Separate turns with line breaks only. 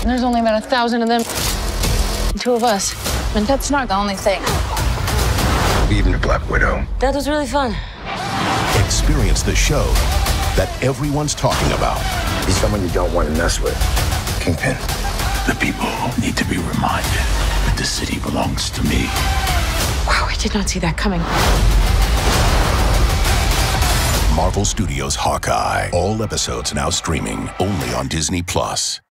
And there's only about 1,000 of them. And 2 of us. And that's not the only thing.
Even the Black Widow.
That was really fun.
Experience the show that everyone's talking about.
He's someone you don't want to mess with. Kingpin.
The people need to be reminded that the city belongs to me.
Wow, I did not see that coming.
Marvel Studios' Hawkeye. All episodes now streaming only on Disney+.